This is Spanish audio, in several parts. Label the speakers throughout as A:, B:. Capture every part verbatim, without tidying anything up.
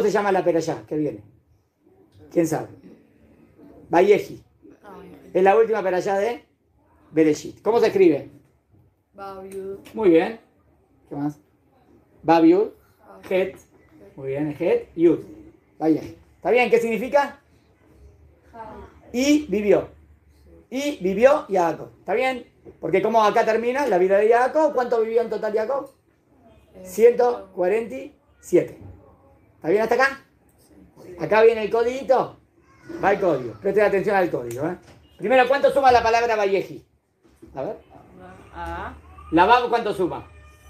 A: se llama la perashá? ¿Qué viene? ¿Quién sabe? Vayehi. Es la última perashá de Bereshit. ¿Cómo se escribe?
B: Babiud.
A: Muy bien. ¿Qué más? Babiud. Het. Muy bien. Het. Yud. Vayehi. ¿Está bien? ¿Qué significa? Y vivió. Y vivió Jacob. ¿Está bien? Porque como acá termina la vida de Jacob, ¿cuánto vivió en total Jacob? ciento cuarenta y siete. ¿Está bien hasta acá? Acá viene el codiguito. Va el código. Presten atención al código. ¿eh? Primero, ¿cuánto suma la palabra Vayehi? A ver.
B: A.
A: La Vav, ¿cuánto suma?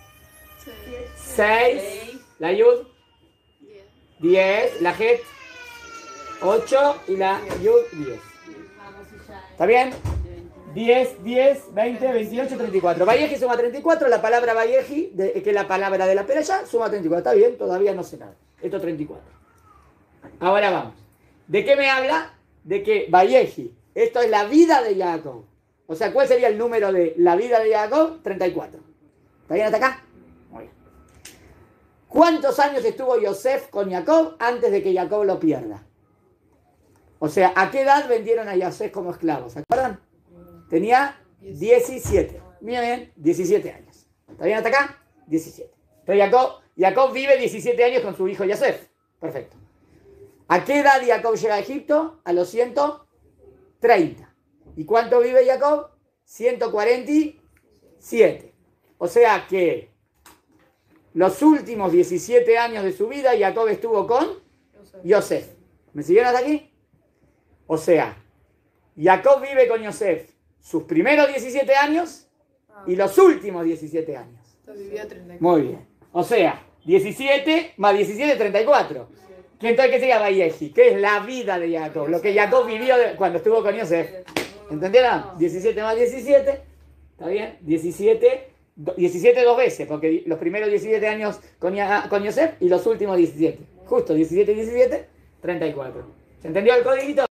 A: seis. La Yud. diez. La Het. ocho. Y la Yud, diez. ¿Está bien? diez, diez, veinte, veintiocho, treinta y cuatro. Vayehi suma treinta y cuatro. La palabra Vayehi, de, que es la palabra de la perashá, suma treinta y cuatro. ¿Está bien? Todavía no sé nada. Esto es treinta y cuatro. Ahora vamos. ¿De qué me habla? De que Vayehi, esto es la vida de Jacob. O sea, ¿cuál sería el número de la vida de Jacob? treinta y cuatro. ¿Está bien hasta acá? Muy bien. ¿Cuántos años estuvo Yosef con Jacob antes de que Jacob lo pierda? O sea, ¿a qué edad vendieron a Yosef como esclavo? ¿Se acuerdan? Tenía diecisiete. Mira bien, diecisiete años. ¿Está bien hasta acá? diecisiete. Entonces Jacob, Jacob vive diecisiete años con su hijo Yosef. Perfecto. ¿A qué edad Jacob llega a Egipto? A los ciento treinta. ¿Y cuánto vive Jacob? ciento cuarenta y siete. O sea que los últimos diecisiete años de su vida Jacob estuvo con Yosef. ¿Me siguieron hasta aquí? O sea, Jacob vive con Yosef sus primeros diecisiete años y los últimos diecisiete años. Muy bien. O sea, diecisiete más diecisiete, treinta y cuatro. ¿Qué entonces qué sería Vayehi? ¿Qué es la vida de Jacob? Lo que Jacob vivió cuando estuvo con Yosef. ¿Entendieron? diecisiete más diecisiete. ¿Está bien? diecisiete, diecisiete dos veces, porque los primeros diecisiete años con, con Yosef y los últimos diecisiete. Justo, diecisiete y diecisiete, treinta y cuatro. ¿Se entendió el codiguito?